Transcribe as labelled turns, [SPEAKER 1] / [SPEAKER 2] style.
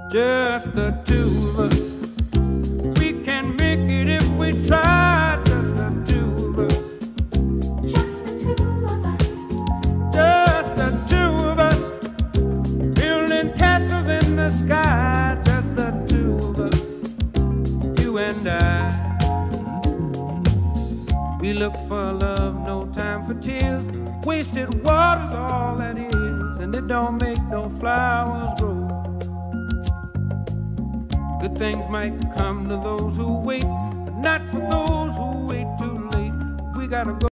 [SPEAKER 1] just the two of us. We can make it if we try, just the two of us.
[SPEAKER 2] Just the two of us.
[SPEAKER 1] Just the two of us. Building castles in the sky, just the two of us. You and I. We look for love, no time for tears. Wasted water's all that is, and it don't make no flowers grow. Good things might come to those who wait, but not for those who wait too late. We gotta go.